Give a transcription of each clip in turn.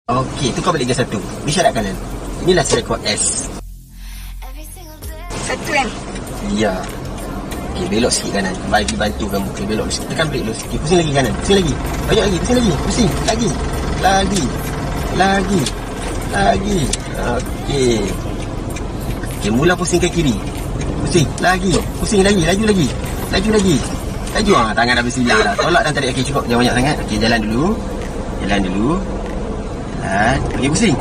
Okey, tukar balik gear 1. Isyarat kanan. Inilah selekor S. Satu kan? Ya. Okey, belok sikit kanan. Bagi bantu kamu. Okey, belok sikit. Tekan brake dulu sikit. Pusing lagi kanan. Pusing lagi. Banyak lagi. Pusing lagi. Pusing. Lagi. Lagi. Okey. Okey, mula pusing ke kiri. Pusing. Lagi. Pusing lagi. Laju lagi. Laju. Tangan dah bersilang dah. Tolak dan tarik. Okey, cukup. Jangan banyak sangat. Okey, jalan dulu. Okey, pusing.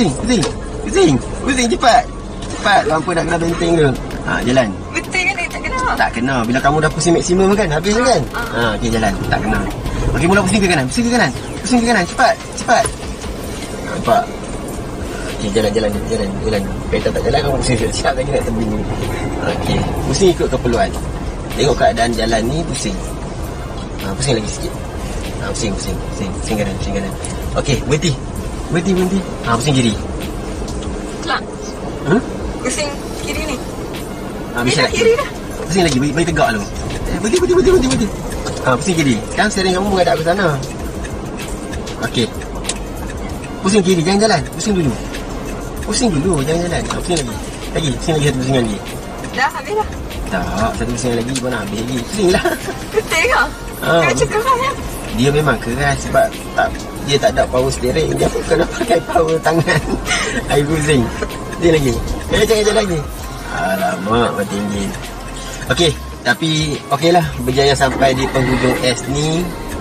Cepat. Lampu nak kena benteng tu. Jalan. Betul kan? Tak kena. Tak kena. Bila kamu dah pusing maksimum kan, habis kan? Okey, jalan. Tak kena. Okey, mula pusing ke kanan. Cepat. Nampak? Okey, jalan. Kereta tak jalan, kamu pusing siap lagi nak tebing. Okey, pusing ikut keperluan. Tengok keadaan jalan ni, pusing. Pusing lagi sikit. Pusing kanan. Okey, berhenti. Pusing kiri. Kelak. Pusing kiri ni. Bisa lagi. Kiri dah. Pusing lagi, bagi tegak dulu. Berhenti. Pusing kiri. Sekarang steering kamu menghadap ke sana. Okey. Pusing kiri, jangan jalan. Pusing dulu, jangan jalan. Pusing lagi. Pusing lagi satu pusingan lagi. Dah habis dah. Tak, satu pusingan lagi pun nak habis lagi. Pusinglah. Betul ke? Kena cakap kan? Dia memang keras sebab dia tak ada power steering. Dia kena pakai power tangan. Air pusing. Dia lagi. Jangan lagi. Alamak, bertinggi. Okey, tapi okeylah, berjaya sampai di penghujung S ni.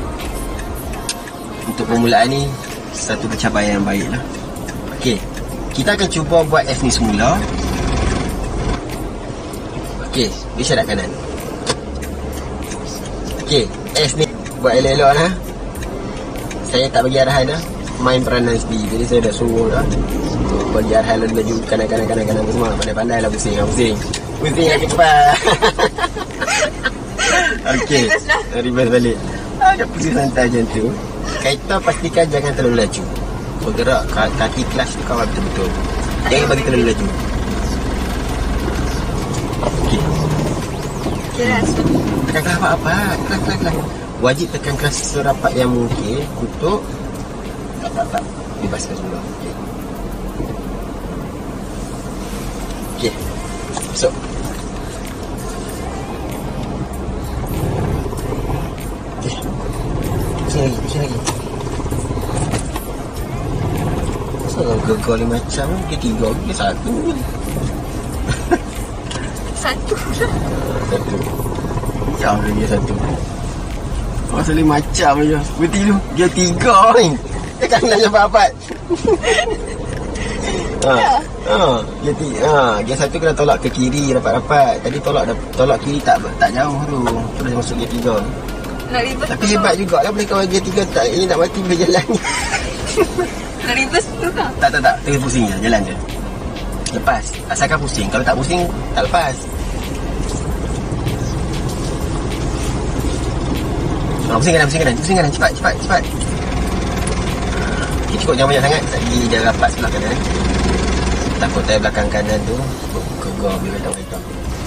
Untuk permulaan ni satu pencapaian yang baiklah. Okey, kita akan cuba buat S ni semula. Okey, isyarat kanan. Okey, S ni buat elok-elok lah. Saya tak bagi arahan dah. Main peranan sendiri. Jadi saya dah suruh dah bagi arahan laju kanan semua. Pandai-pandai lah pusing lagi cepat. Okey, reverse balik. Ada pusing santai macam tu. Kereta pastikan jangan terlalu laju. Bergerak kaki clutch tu kawal betul-betul. Jangan bagi terlalu laju. Okey. Tekan kelas apa-apa. Kelas. Wajib tekan kelas serapat yang mungkin untuk tak bebaskan semula. Okey. Masuk. Okey. Pusing lagi. Kenapa gegar ni macam dia tiga, dia satu je. Satu. Jauh dia satu. Masa ni macam je. Berhenti dulu. Dia tiga ni. Dia kanan yang empat. Dia satu kena tolak ke kiri rapat-rapat. Tadi tolak kiri tak jauh tu. Terus masuk dia tiga. Nak reverse. Tapi hebat jugalah boleh kawan dia tiga tak. Ini nak mati boleh jalan. Nak reverse tu tak? Tak. Tengah pusing je. Jalan je. Lepas. Asalkan pusing. Kalau tak pusing, tak lepas. Pusing kanan. Cepat. Okay, cukup jangan banyak sangat. Lagi dia rapat sebelah kanan. Takut tayar belakang kanan tu kegar bila kereta.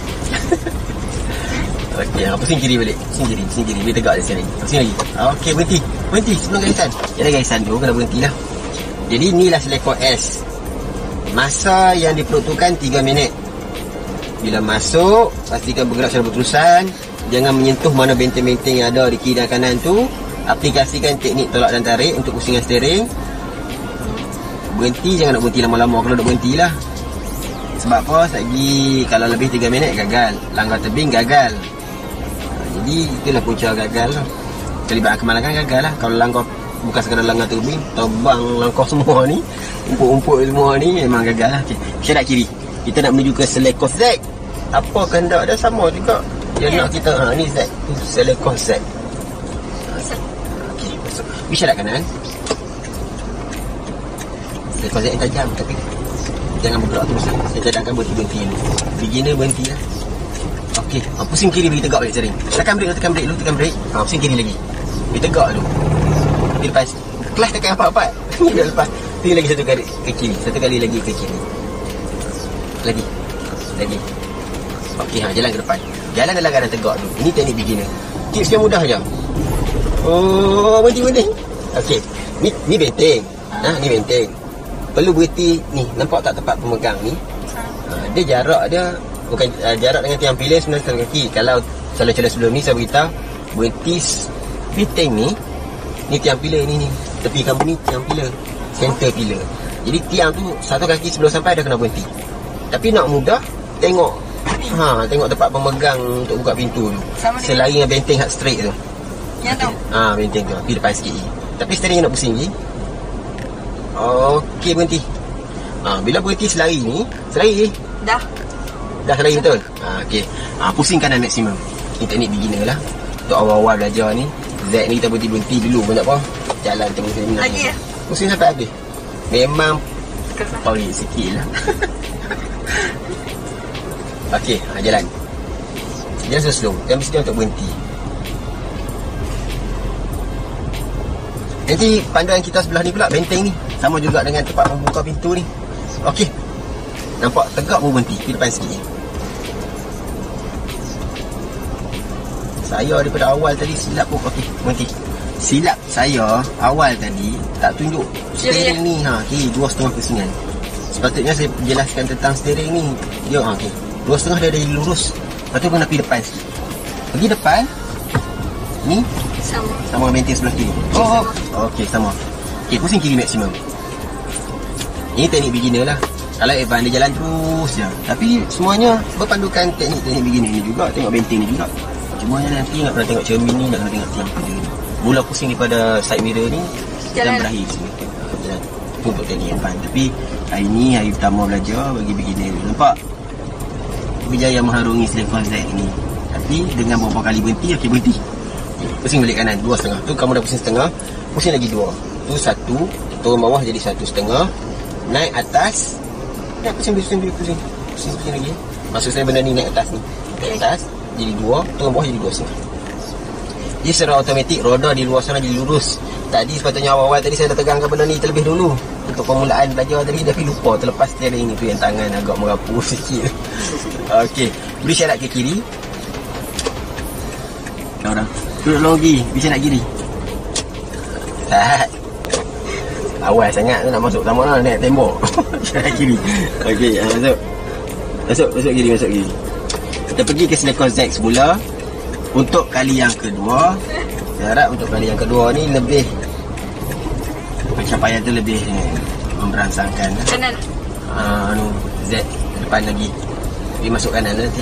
Okey, pusing kiri balik. Pusing kiri. Dia tegak di sini. Pusing lagi. Okey, berhenti sebelum garisan. Jadi garisan tu kena berhenti lah. Jadi inilah selekor S. Masa yang diperuntukkan 3 minit. Bila masuk, pastikan bergerak secara berterusan. Jangan menyentuh mana benteng-benteng yang ada di kiri dan kanan tu. Aplikasikan teknik tolak dan tarik untuk pusingan steering. Berhenti, jangan nak berhenti lama-lama. Kalau nak berhenti lah. Sebab apa? Lagi kalau lebih 3 minit gagal. Langgar tebing gagal. Jadi itulah punca gagal lah. Kelibat kemalangan gagal lah. Kalau langgar bukan sekadar langgar tebing, terbang langkah semua ni, umpuk-umpuk semua ni, memang gagal lah. Okay. Syarat kiri. Kita nak menuju ke selekor Z. Apa kehendak dia sama juga. Dia nak kita, ni Z. Selekor Z. Okey, masuk. Isyarat kanan. Selekor Z yang tajam, tapi jangan bergerak terus. Saya cadangkan berhenti dulu. Beginner berhenti lah. Okey, pusing kiri bagi tegak balik steering. Tekan brake dulu. Pusing kiri lagi. Bagi tegak dulu. Dia lepas. Kelas tekan apa-apa. Dia lepas. Tinggal lagi satu kali ke kiri. Satu kali lagi ke kiri. Lagi. Okey, jalan ke depan. Jalan dalam keadaan tegak dulu. Ini teknik beginner. Tips yang mudah je. Berhenti. Okey. Ni benteng. Ni benteng. Perlu berhenti ni. Nampak tak tempat pemegang ni? Dia jarak dia bukan jarak dengan tiang pilih sebenarnya setengah kaki. Kalau calon-calon sebelum ni saya beritahu berhenti benteng ni. Ni tiang pilih ni. Tepi kamu ni tiang pilih. Center pilih. Jadi tiang tu satu kaki sebelum sampai dah kena berhenti. Tapi nak mudah, tengok tengok tempat pemegang untuk buka pintu tu. Selari dengan benteng hard straight tu. Ya tu. Benteng tu. Pergi depan sikit. Tapi steering nak pusing je. Okey, berhenti. Bila berhenti selari ni, selari je. Dah selari betul. Okey. Pusing kanan maksimum. Ni teknik beginner lah. Untuk awal-awal belajar ni, Z ni kita berhenti dulu pun tak apa. Jalan terus ni. lagi ya. Pusing sampai habis. Memang power sikit lah. Okey, jalan. Jalan slow. Jangan mesti untuk berhenti. Nanti pandangan kita sebelah ni pula benteng ni. Sama juga dengan tempat membuka pintu ni. Okey. Nampak tegak pun berhenti. Pergi depan sikit. Saya daripada awal tadi silap pun. Okey, berhenti. Silap saya awal tadi tak tunjuk steering ni. Kiri 2.5 pusingan. Sepatutnya saya jelaskan tentang steering ni. Dia okey. 2.5 dia ada lurus. Lepas tu kena pergi depan sikit. Pergi depan. Ni sama benteng sebelah kiri. Okey, sama. Okey, pusing kiri maksimum. Ini teknik beginner lah. Kalau advance dia jalan terus je. Tapi semuanya berpandukan teknik-teknik beginner ni juga. Tengok benteng ni juga. Cuma nanti nak kena tengok cermin ni, nak kena tengok tiang pilih ni. Mula pusing daripada side mirror ni dan berakhir sini. Jalan. Itu untuk teknik advance. Tapi hari ni hari pertama belajar bagi beginner. Nampak? Berjaya mengharungi Celeco Z ni. Tapi dengan beberapa kali berhenti, okey berhenti. Pusing balik kanan 2.5. Tu kamu dah pusing setengah. Pusing lagi 2. Tu 1. Turun bawah jadi 1.5. Naik atas. Dah pusing lagi. Maksud saya benda ni naik atas ni. Naik atas jadi 2. Turun bawah jadi 2.5. Jadi secara automatik roda di luar sana jadi lurus. Tadi sepatutnya awal-awal tadi saya dah tegangkan benda ni terlebih dulu. Untuk permulaan belajar tadi tapi lupa terlepas steering ni tu yang tangan agak merapu sikit. Okey, beri syarat ke kiri. Orang duduk lagi, bisa nak kiri. Tak. Awal sangat tu nak masuk sama lah naik tembok. Syarat kiri. Okey, masuk kiri. Kita pergi ke Celeco Z semula. Untuk kali yang kedua, saya harap untuk kali yang kedua ni lebih pencapaian tu lebih memberangsangkan. Kanan. Z depan lagi. Pergi masuk kanan nanti.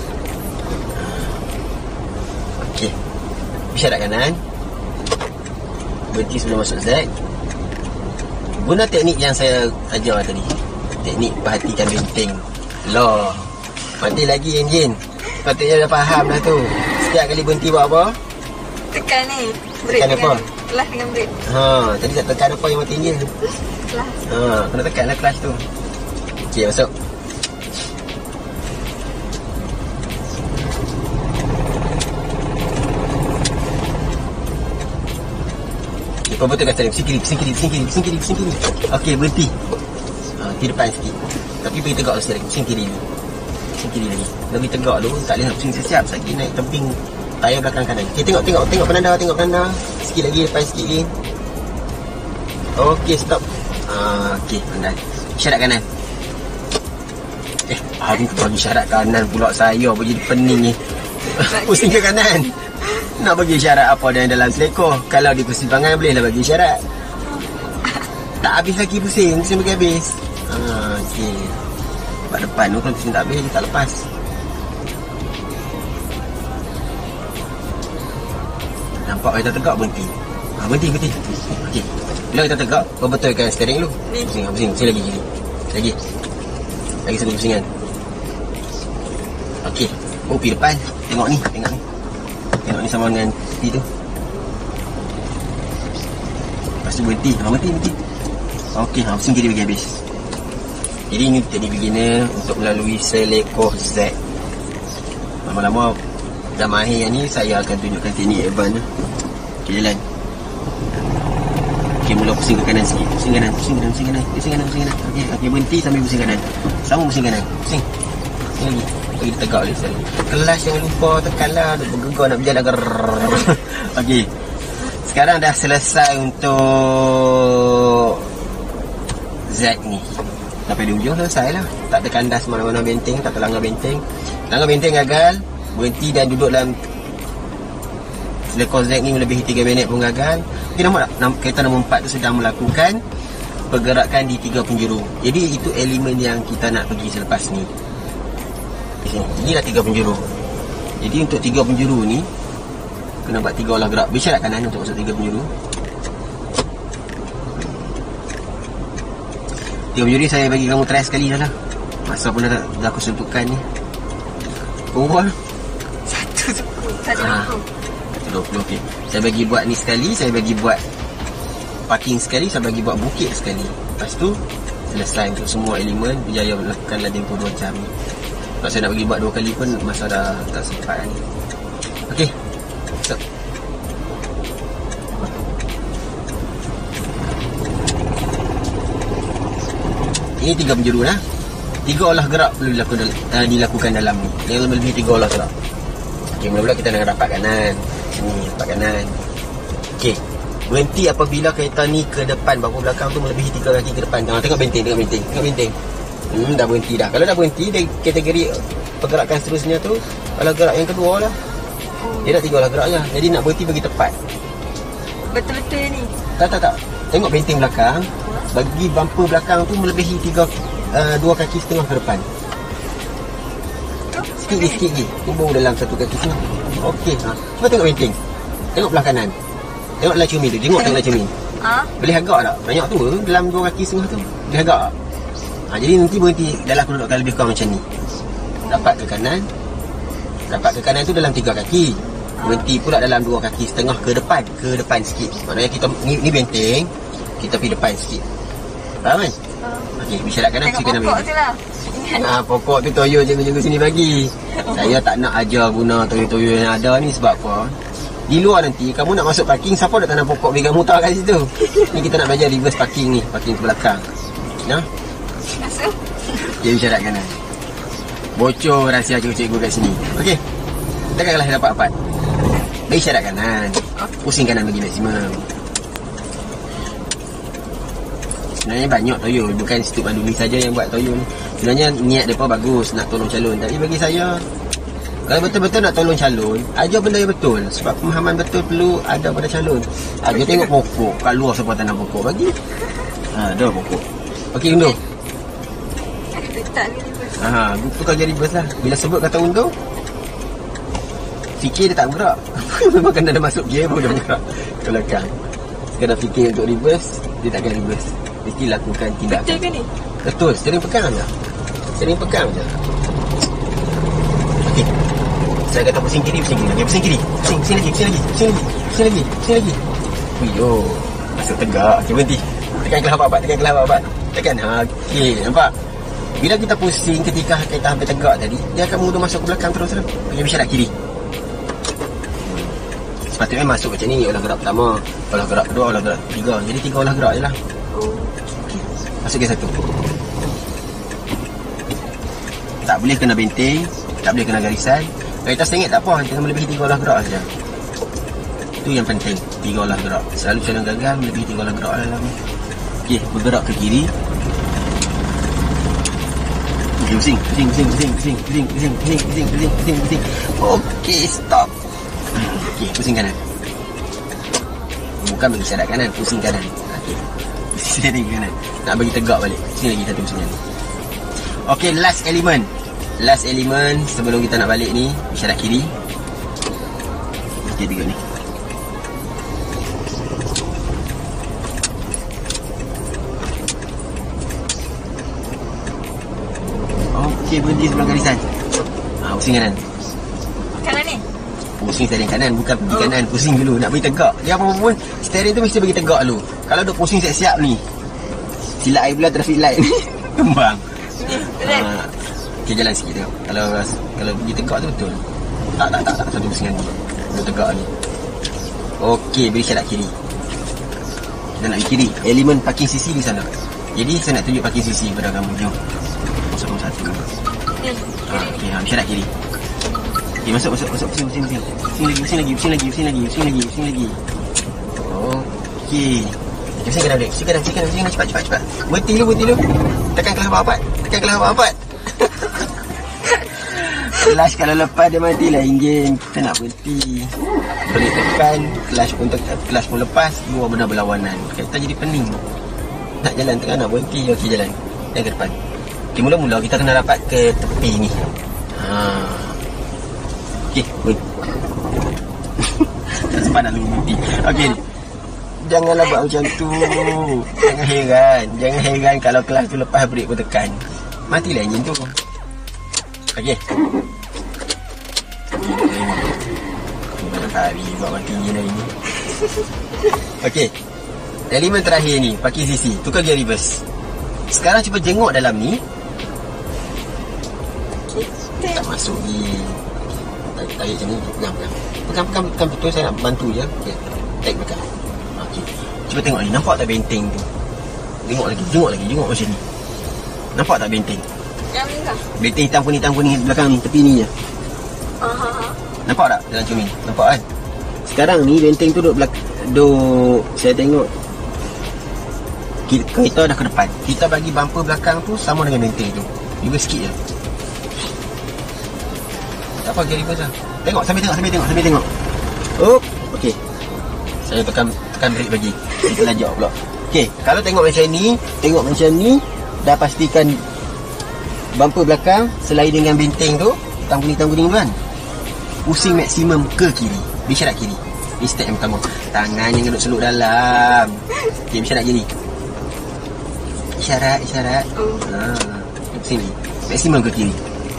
Okey. Isyarat kanan. Berhenti sebelum masuk Z. Guna teknik yang saya ajar tadi. Teknik perhatikan benteng. Loh. Mati lagi enjin. Patutnya dah faham dah tu. Setiap kali berhenti buat apa? Tekan ni. Break tekan apa? Kelas dengan break. Tadi tak tekan apa yang mati enjin tu? Kelas. Kena tekan lah kelas tu. Okey, masuk. Okey, kau betul kata dia. Pusing kiri. Okey, berhenti. Pergi depan sikit. Tapi pergi tegak sikit lagi. Pusing kiri lagi. Lebih tegak dulu. Tak boleh nak pusing siap-siap. Sekali naik tebing tayar belakang kanan. Okey, tengok penanda. Sikit lagi, depan sikit lagi. Okey, stop. Okey, pandai. Syarat kanan. Hari tu bagi syarat kanan pula saya bagi pening ni. Pusing ke kanan. Nak bagi syarat apa yang dalam Celeco? Kalau di persimpangan bolehlah bagi syarat. Tak habis lagi pusing bagi habis. Okey. Kat depan tu kalau pusing tak habis, dia tak lepas. Nampak kita tegak berhenti. Berhenti. Okey. Bila kita tegak, betulkan steering dulu. Pusing lagi kiri. Lagi satu pusingan. Okey. Pergi depan. Tengok ni. Tengok ni sama dengan tepi tu. Lepas tu berhenti. Okey, pusing kiri bagi habis. Jadi ni teknik beginner untuk melalui Celeco Z. Lama-lama dah mahir yang ni, saya akan tunjukkan teknik advance. Okey, jalan. Okey, mula pusing ke kanan sikit. Pusing kanan. Okey, berhenti sambil pusing kanan. Sama pusing kanan. Pusing lagi. Pergi tegak lagi sekali. Kelas jangan lupa tekanlah. Dia bergegar nak berjalan. Okey. Sekarang dah selesai untuk Z ni. Sampai di ujung selesai lah. Tak ada kandas mana-mana benteng, tak terlanggar benteng. Langgar benteng gagal, berhenti dan duduk dalam lekor Z ni melebihi 3 minit pun gagal. Okay, kereta nombor 4 tu sedang melakukan pergerakan di 3 penjuru. Jadi itu elemen yang kita nak pergi selepas ni. Ini dah 3 penjuru. Jadi untuk 3 penjuru ni kena buat 3 olah gerak. Bersyarat kanan untuk masuk 3 penjuru. 3 penjuru ni saya bagi kamu try sekali dah lah. Masa pun dah aku sentuhkan ni. Berapa? Satu suku. 20, okey. Saya bagi buat ni sekali, saya bagi buat parking sekali, saya bagi buat bukit sekali. Lepas tu selesai untuk semua elemen, berjaya melakukan tempoh 2 jam ni. Kalau saya nak bagi buat 2 kali pun masa dah tak sempat ni. Okey. So. Ini 3 penjuru lah. 3 olah gerak perlu dilakukan dalam ni. Yang lebih 3 olah gerak. Okey, mula-mula kita nak rapat kanan. Sini, rapat kanan. Okey. Berhenti apabila kereta ni ke depan, bangku belakang tu melebihi 3 kaki ke depan. Tengok benteng, tengok benteng. Tengok benteng. Dah berhenti dah. Kalau dah berhenti, dari kategori pergerakan seterusnya tu, olah gerak yang kedua lah. Dia dah 3 olah gerak je. Jadi nak berhenti bagi tepat. Betul-betul ni. Tak. Tengok benteng belakang. Bagi bumper belakang tu melebihi 2 kaki setengah ke depan. Sikit lagi. Timbul dalam 1 kaki sini. Okey. Cuba tengok benteng. Tengok belah kanan. Tengok dalam cermin tu. Tengok dalam cermin. Boleh agak tak? Banyak tu dalam 2 kaki setengah tu. Boleh agak tak? Jadi nanti berhenti dalam kedudukan lebih kurang macam ni. Rapat ke kanan. Rapat ke kanan tu dalam 3 kaki. Berhenti pula dalam 2 kaki setengah ke depan. Ke depan sikit. Maknanya kita ni benteng. Kita pergi depan sikit. Faham kan? Okey, bersyarat kanan, tengok kanan pokok tu lah. Pokok tu toyo jaga-jaga sini bagi. Saya tak nak ajar guna toyo-toyo yang ada ni sebab apa? Di luar nanti kamu nak masuk parking, siapa nak tanam pokok bagi kamu tak kat situ? Ni kita nak belajar reverse parking ni, parking ke belakang. Nah. Masuk. Dia bersyarat kanan. Bocor rahsia cikgu-cikgu kat sini. Okey. Takkanlah dapat apa. Bagi syarat kanan. Pusing kanan bagi maksimum. Sebenarnya banyak toyo, bukan Institut Bandung ni saja yang buat toyo ni. Sebenarnya niat mereka bagus nak tolong calon. Tapi bagi saya, kalau betul-betul nak tolong calon, ajar benda yang betul. Sebab pemahaman betul perlu ada pada calon. Dia tengok pokok, kat luar siapa tanam pokok bagi. Ada pokok. Okey, undur. Tak ni reverse. Itu kerja reverse lah. Bila sebut kata undur, fikir dia tak bergerak. Memang kena ada masuk gear pun dia bergerak ke belakang. Sekadar fikir untuk reverse, dia takkan reverse. Mesti lakukan tindakan. Betul ke ni? Betul, steering pegang je. Steering pegang je. Okey. Saya kata pusing kiri. Pusing kiri. Pusing lagi. Wih, masuk tegak. Okey, berhenti. Tekan kelah babat. Tekan. Okey, nampak? Bila kita pusing ketika kereta hampir tegak tadi, dia akan mudah masuk ke belakang terus. Okey, bersyarat kiri. Sepatutnya masuk macam ni. Olah gerak pertama, olah gerak kedua, olah gerak ketiga. Jadi 3 olah gerak je lah. Masuk ke 1. Tak boleh kena benteng, tak boleh kena garisan. Kereta sengit tak apa, jangan melebihi 3 olah gerak saja. Itu yang penting, 3 olah gerak. Selalu calon gagal melebihi 3 olah gerak dalam. Okey, bergerak ke kiri. Pusing. Okey, stop. Okey, pusing kanan. Bukan bagi syarat kanan, pusing kanan. Okey. Steering kanan. Nak bagi tegak balik. Sini lagi satu pusing. Okey, last element sebelum kita nak balik ni, isyarat kiri. Okey, 3 ni. Okey, berhenti sebelah garisan. Pusing kanan. Kanan ni? Pusing steering kanan, bukan pergi kanan. Pusing dulu, nak bagi tegak. Dia apa pun, steering tu mesti bagi tegak dulu. Kalau duk pusing siap-siap ni, silap air pula traffic light ni kembang. Okey, jalan sikit tengok. Kalau pergi tegak tu betul. Tak satu pusingan ni. Duk tegak ni. Okey, beri syarat kiri. Kita nak pergi kiri. Elemen parking CC di sana. Jadi saya nak tunjuk parking CC pada kamu. Jom. Masuk satu. Okey, syarat kiri. Okey, masuk. Pusing lagi. Okey. Pusing kanan break. Pusing kanan. Cepat. Berhenti dulu. Tekan kelas bapak. Kelas kalau lepas dia mati lah enjin. Kita nak berhenti. Break tekan, kelas pun lepas, dua benda berlawanan. Kita jadi pening. Nak jalan tengah nak berhenti, okey jalan. Dan ke depan. Okay, mula-mula kita kena dapat ke tepi ni. Okey, tak sempat nak berhenti. Okey. Janganlah buat macam tu. Jangan heran kalau kelas tu lepas break pun tekan. Matilah enjin tu. Okey. Hari buat mati enjin hari ni. Okey. Elemen terakhir ni, pakai sisi. Tukar gear reverse. Sekarang cuba jenguk dalam ni. Tak masuk ni. Tarik macam ni. Pegang betul. Saya nak bantu je. Okay. Tarik belakang. Okey. Cuba tengok ni. Nampak tak benteng tu? Tengok lagi. Jenguk macam ni. Nampak tak benteng? Yang ni kah? Benteng hitam kuning belakang ni. Tepi ni je. Nampak tak dalam cermin? Nampak kan? Sekarang ni benteng tu duduk saya tengok kita dah ke depan. Kita bagi bumper belakang tu sama dengan benteng tu. Juga sikit je. Tak apa, gear reverse lah. Tengok, sambil tengok. Oh, okey. Saya tekan brake bagi. Kita lajak pula. Okey, kalau tengok macam ni, dah pastikan bumper belakang selain dengan benteng tu, hitam kuning tu kan. Pusing maksimum ke kiri. Bisyarat kiri. Ni step yang pertama. Tangan yang duduk seluk dalam. Okey, bisyarat kiri. Isyarat. Pusing ni. Maksimum ke kiri.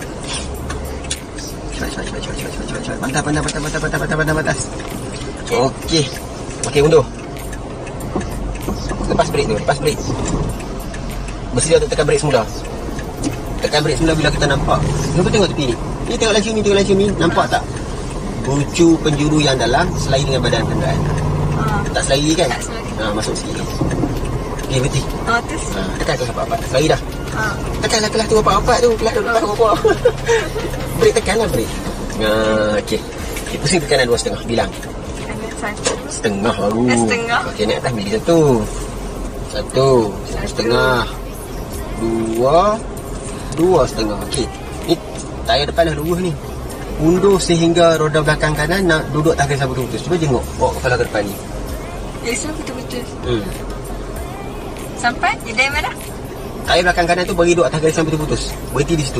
Cepat. Pandai atas. Okey, undur. Lepas brake. Bersedia untuk tekan brake semula. Bila kita nampak. Cuba tengok tepi ni. Ni tengok lancung ni. Nampak tak? Bucu penjuru yang dalam selai dengan badan kenderaan. Tak selai kan? Tak selai. Masuk sikit. Okey, berhenti. Terus. Tekan kelas apa-apa. Selai dah. Tekanlah kelas tu apa-apa tu. Kelas tu apa-apa. Brake tekanlah brake. Okey. Pusing ke kanan 2.5. Bilang. Setengah baru. Okey, naik atas milih 1. 1.5. 2.5. Okey. Ni tayar depan dah lurus ni. Undur sehingga roda belakang kanan nak duduk atas garis betul-betul. Cuba jenguk. Bawa kepala ke depan ni. Betul-betul. Sampai? Dari mana? Tayar belakang kanan tu bagi duduk atas garis betul-betul. Berhenti di situ.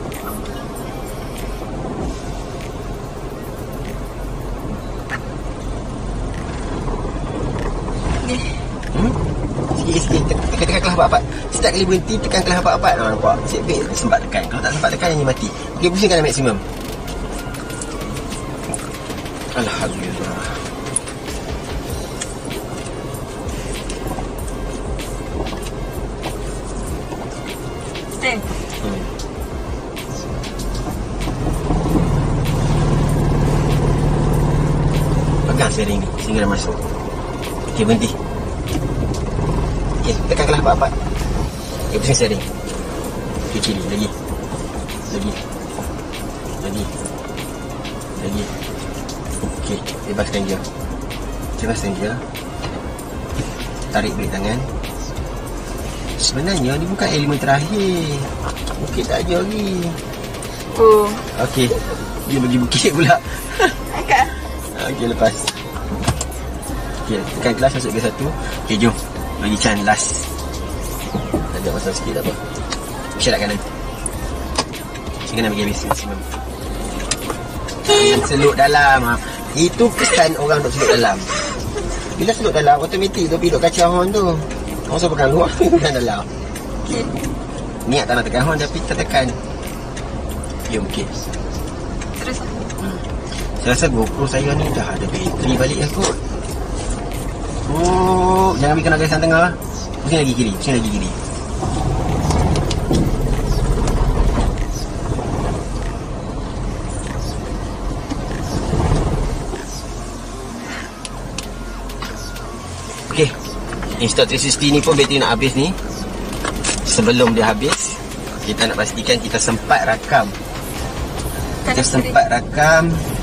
Sikit-sikit. Tekan kelas apa-apa. Setiap kali berhenti, tekan kelas apa-apa. Nampak? Seatbelt sempat tekan. Kalau tak sempat tekan, hanya mati. Okey, pusingkan maksimum. Alhamdulillah. Stand. Pegang steering ni sehingga dah masuk. Okey, berhenti. Okey, tekan kelas apa-apa. Okey, pusing steering. Okey, kiri. Lagi. Okey, bebaskan je. Tarik brake tangan. Sebenarnya ni bukan elemen terakhir. Bukit tak ada lagi. Okey. Dia bagi bukit pula. Okey, lepas. Okey, tekan kelas masuk ke 1. Okey, jom. Bagi Chan last. Ada masalah sikit tak apa. Isyarat kanan. Kanan bagi habis maksimum. Seluk dalam. Itu kesan orang duduk seluk dalam. Bila seluk dalam, automatik tu pilot kaca horn tu. Orang suruh pegang luar, pegang dalam. Okay. Niat tak nak tekan horn tapi tertekan. Jom, okey. Terus. Saya rasa GoPro saya ni dah ada bateri balik lah kot. Jangan ambil kena garisan tengah. Pusing lagi kiri. Okey. Insta360 ni pun bateri nak habis ni. Sebelum dia habis, kita nak pastikan kita sempat rakam.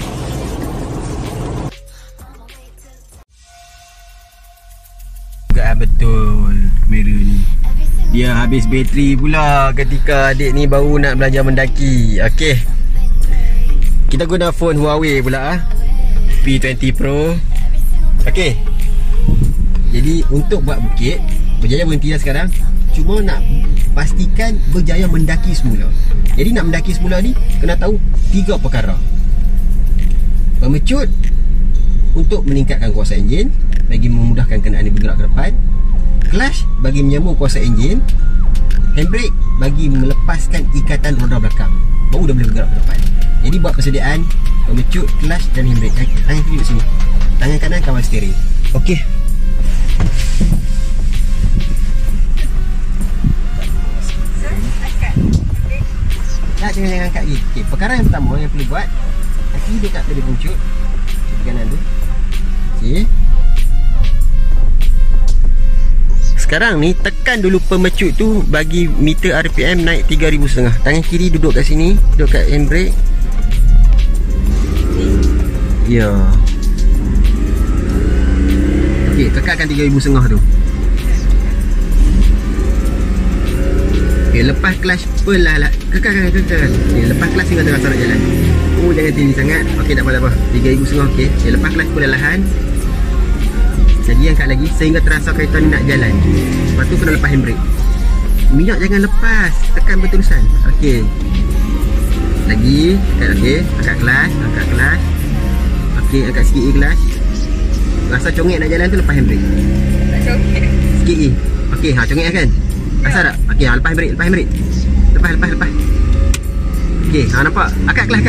Juga betul Meru ni. Dia habis bateri pula ketika adik ni baru nak belajar mendaki. Okey, kita guna phone Huawei pula P20 Pro. Okey, jadi untuk buat bukit, berjaya berhenti dah sekarang. Cuma nak pastikan berjaya mendaki semula. Jadi nak mendaki semula ni kena tahu 3 perkara. Pemecut untuk meningkatkan kuasa enjin bagi memudahkan kenderaan ini bergerak ke depan. Clutch bagi menyambung kuasa enjin. Handbrake bagi melepaskan ikatan roda belakang. Baru dah boleh bergerak ke depan. Jadi buat persediaan pemecut, clutch dan handbrake. Tangan kiri kat sini, tangan kanan kawal steering. Okey. Tak, jangan angkat lagi. Okey, perkara yang pertama yang perlu buat, kaki dekat pedal pemecut di kanan tu. Okey. Sekarang ni tekan dulu pemecut tu bagi meter RPM naik 3,500. Tangan kiri duduk kat sini, duduk kat handbrake. Ya. Okey, tekankan 3,500 tu. Okey, lepas clutch perlahan. Kekal. Okey, lepas clutch hingga terasa nak jalan. Oh, jangan tinggi sangat. Okey, tak apa. 3,500 okey. Okey, lepas clutch perlahan. Jadi angkat lagi sehingga terasa kereta ni nak jalan. Lepas tu kena lepas handbrake. Minyak jangan lepas, tekan berterusan. Okey. Lagi, okey, angkat clutch. Okey, angkat sikit lagi clutch. Rasa congek nak jalan tu lepas handbrake. Tak congek. Sikit lagi. Okey, congek kan? Rasa tak? Okey, lepas handbrake. Lepas. Okey, nampak? Angkat clutch.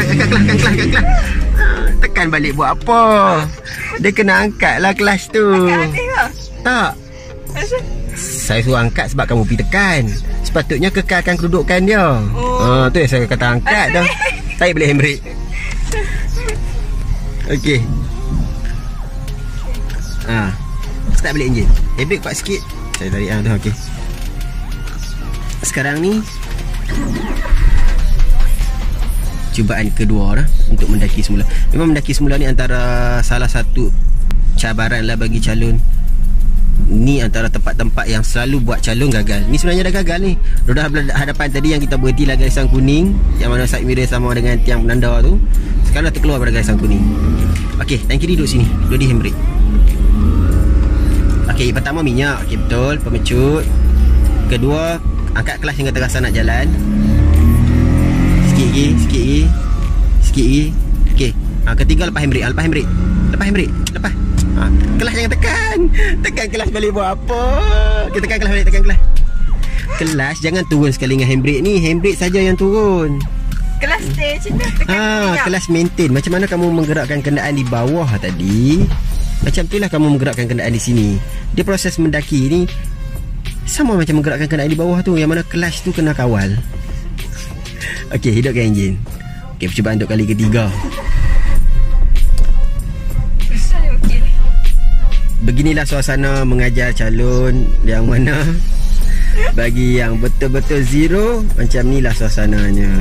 Tekan balik buat apa? Dia kena angkat lah clutch tu. Tak. Saya suruh angkat sebab kamu pergi tekan. Sepatutnya kekalkan kedudukan dia. Tu yang saya kata angkat dah. Tarik balik handbrake. Okey. Start balik enjin. Handbrake kuat sikit. Saya tarik tu, okey. Sekarang ni cubaan kedua dah untuk mendaki semula. Memang mendaki semula ni antara salah satu cabaran lah bagi calon. Ni antara tempat-tempat yang selalu buat calon gagal. Ni sebenarnya dah gagal ni. Roda hadapan tadi yang kita berhenti lah garisan kuning, yang mana side mirror sama dengan tiang penanda tu, sekarang dah terkeluar pada garisan kuning. Okey, tangan kiri duduk sini, duduk di handbrake. Okey, pertama minyak. Okey, betul, pemecut. Kedua, angkat clutch hingga terasa nak jalan. Sikit lagi. Okey. Ketiga lepas handbrake. Lepas. Kelas jangan tekan. Tekan kelas balik buat apa? Okey, tekan kelas balik. Kelas jangan turun sekali dengan handbrake ni. Handbrake saja yang turun. Kelas stay macam tu. Tekan kelas maintain. Macam mana kamu menggerakkan kenderaan di bawah tadi, macam itulah kamu menggerakkan kenderaan di sini. Dia proses mendaki ni sama macam menggerakkan kenderaan di bawah tu, yang mana kelas tu kena kawal. Okey, hidupkan enjin. Okey, percubaan untuk kali ketiga. Beginilah suasana mengajar calon yang mana bagi yang betul-betul zero, macam inilah suasananya.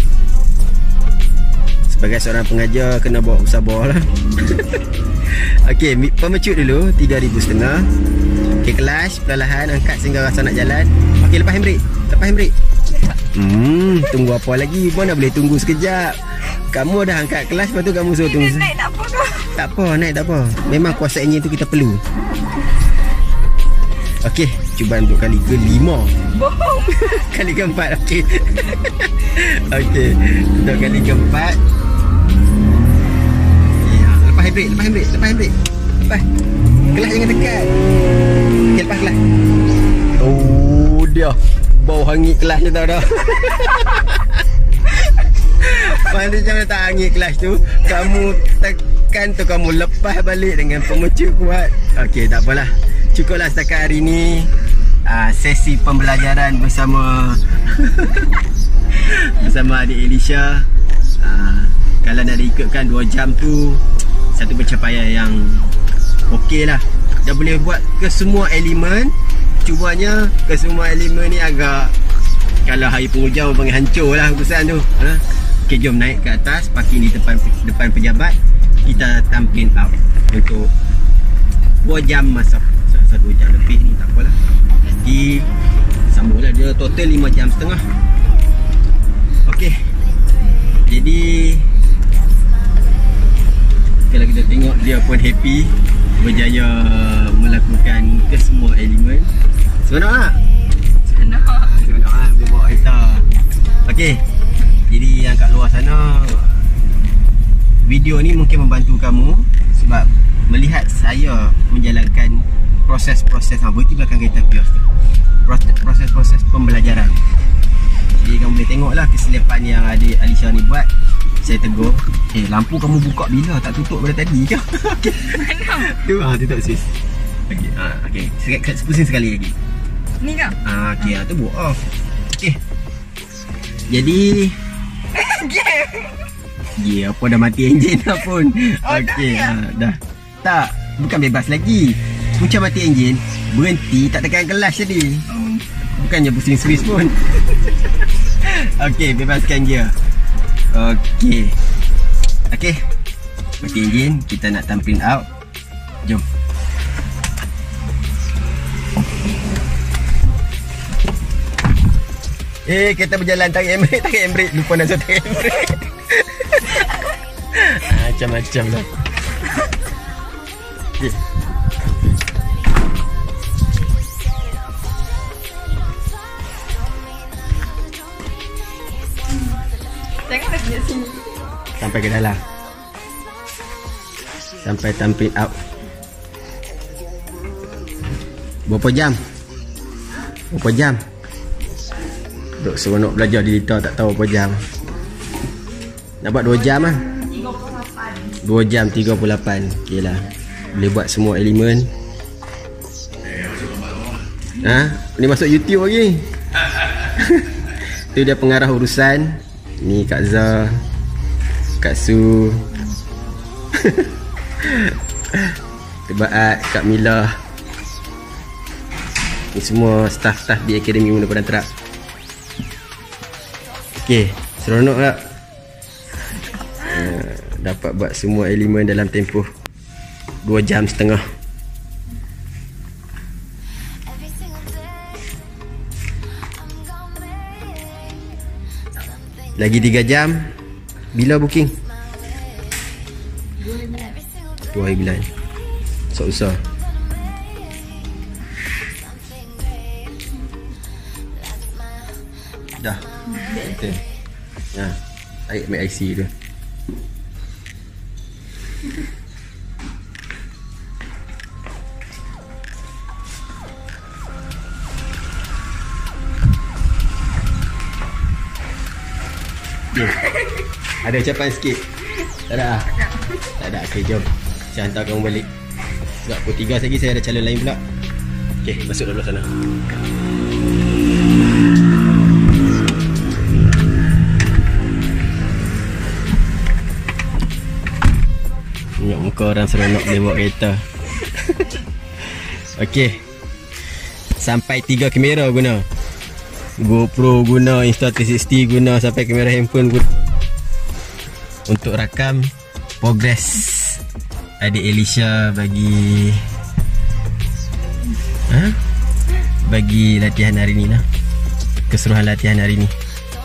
Sebagai seorang pengajar kena bawa bersabar lah. Okey, pemecut dulu 3,500. Okey, clutch perlahan angkat sehingga rasa nak jalan. Okey, lepas handbrake. Tunggu apa lagi? Mana boleh tunggu sekejap. Kamu dah angkat kelas, lepas tu kamu suruh tunggu. Naik tak apa tu. Tak apa, naik tak apa. Memang kuasa enjin tu kita perlu. Okey, cubaan untuk kali ke-5. Bohong. Kali ke-4, okey. Okey, untuk kali ke-4. Lepas handbrake. Lepas. Kelas jangan tekan. Okey, lepas kelas. Oh, dia bau hangit kelas je tau dah. Macam mana tak hangit kelas tu, kamu tekan tu, kamu lepas balik dengan pemecut kuat. Okey, tak apalah. Cukuplah setakat hari ni. Sesi pembelajaran bersama adik Elisha. Kalau nak diikutkan 2 jam tu, satu pencapaian yang okey lah. Dah boleh buat ke semua elemen. Cubanya ke semua elemen ni agak, kalau hari penghujan panggil hancur lah keputusan tu. Okey, jom naik ke atas, parking di depan pejabat. Kita tampin out untuk 2 jam masa. pasal 2 jam lebih ni, tak apalah. Nanti sambunglah, dia total 5 jam setengah. Okey. Jadi kalau kita tengok dia pun happy, berjaya melakukan ke semua elemen. Seronok tak? Seronok lah, boleh bawa kereta. Okey. Jadi yang kat luar sana, video ni mungkin membantu kamu sebab melihat saya menjalankan proses-proses, berhenti belakang kereta Vios tu, proses-proses pembelajaran. Jadi kamu boleh tengoklah kesilapan yang adik Alisha ni buat. Saya tegur, lampu kamu buka bila, tak tutup pada tadi ke? Tu tutup sis. Okey, okey. Pusing sekali lagi. Ni ke? Okey, tu buat off. Okey. Jadi apa dah mati enjin dah pun. Okey, dah. Tak, bukan bebas lagi. Macam mati enjin, berhenti, tak tekan kelas tadi. Bukannya pusing Swiss pun. Okey, bebaskan dia. Okey. Okey. Mati enjin, kita nak tampil out. Jom. Kita berjalan, tarik handbrake, lupa nak tarik handbrake. Macam-macam lah. Okay. Jangan lagi kat sini. Sampai ke dalam. Sampai tampil out. Berapa jam? Berapa jam? Duk seronok belajar di Lita, tak tahu berapa jam. Nak buat 2 jam lah. 2 jam 38. Ok lah. Boleh buat semua elemen. Ni masuk YouTube lagi. Tu dia pengarah urusan. Ni Kak Zah, Kak Su, Tebaat, Kak Mila. Ni semua staff-staff di Akademi Muna Padang Terap. Okey, seronok tak? Dapat buat semua elemen dalam tempoh 2 jam setengah. Lagi 3 jam. Bila booking? 2 hari bulan. Sok usah. Dah. Betul. Air ambil IC tu. Ada ucapan sikit? Tak ada? Tak ada. Okay, jom saya hantar kamu balik. Sebab pukul 3 lagi saya ada calon lain pula. Okay, masuk dulu sana. Tengok muka orang seronok boleh bawa kereta. Okay, sampai 3 kamera guna. GoPro guna, Insta360 guna, sampai kamera handphone guna untuk rakam progres adik Alisha bagi bagi latihan hari ni lah, keseluruhan latihan hari ni.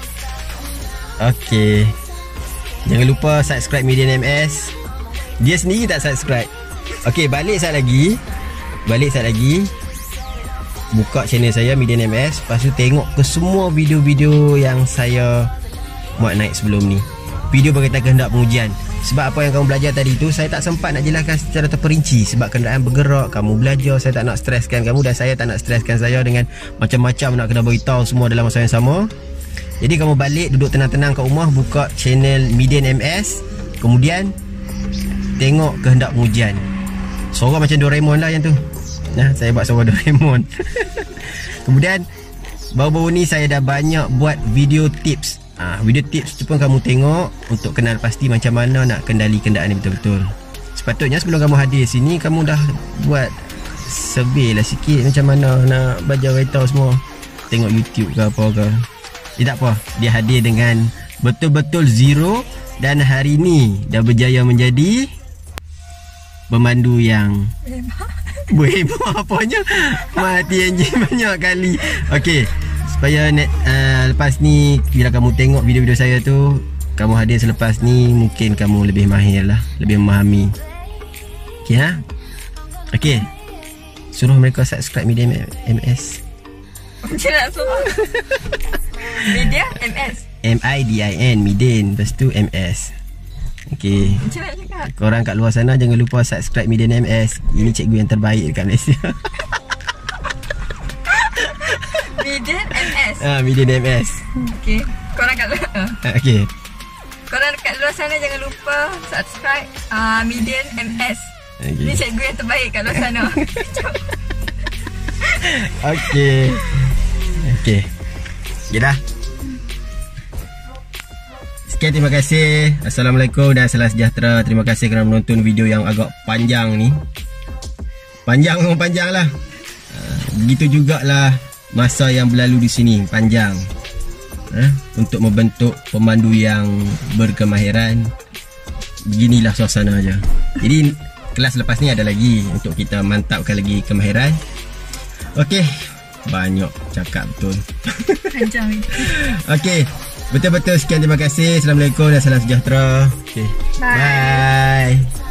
Okay, jangan lupa subscribe Median MS. Dia sendiri tak subscribe. Okay, balik sekejap lagi. Buka channel saya Median MS. Lepas tu tengok ke semua video-video yang saya buat naik sebelum ni. Video berkaitan kehendak pengujian. Sebab apa yang kamu belajar tadi tu, saya tak sempat nak jelaskan secara terperinci. Sebab kenderaan bergerak, kamu belajar, saya tak nak streskan kamu. Dan saya tak nak streskan saya dengan macam-macam nak kena beritahu semua dalam masa yang sama. Jadi kamu balik, duduk tenang-tenang kat rumah, buka channel Median MS. Kemudian tengok kehendak pengujian. Suara macam Doraemon lah yang tu. Nah, saya buat suara Doraemon. Kemudian baru-baru ni saya dah banyak buat video tips. Video tips tu pun kamu tengok untuk kenal pasti macam mana nak kendali kenderaan ni betul-betul. Sepatutnya sebelum kamu hadir sini, kamu dah buat survey lah sikit macam mana nak belajar kereta semua. Tengok YouTube ke apa ke. Tak apa, dia hadir dengan betul-betul zero. Dan hari ni dah berjaya menjadi pemandu yang Berheboh apanya. Mati enjin banyak kali. Okey, supaya lepas ni bila kamu tengok video-video saya tu, kamu hadir selepas ni, mungkin kamu lebih mahir lah, lebih memahami. Okey ha? Okey, suruh mereka subscribe Midin MS. Macam nak suruh Media MS MIDIN Midin, lepas tu MS. Okey, macam nak cakap. korang kat luar sana jangan lupa subscribe Midin MS. Ini cikgu yang terbaik dekat Malaysia. Media MS. Midin MS. Okay. Korang kat luar Okey. Korang dekat luar sana jangan lupa subscribe Media MS. Ni cikgu yang terbaik kat luar sana. Okey. Okey. Ya dah. Sekian, terima kasih. Assalamualaikum dan salam sejahtera. Terima kasih kerana menonton video yang agak panjang ni. Panjang memang panjang lah. Begitu jugalah masa yang berlalu di sini, panjang. Untuk membentuk pemandu yang berkemahiran. Beginilah suasana aja. Jadi kelas lepas ni ada lagi untuk kita mantapkan lagi kemahiran. Okey, banyak cakap betul. Panjang ni. Okey, betul-betul sekian, terima kasih. Assalamualaikum dan salam sejahtera. Okey. Bye. Bye.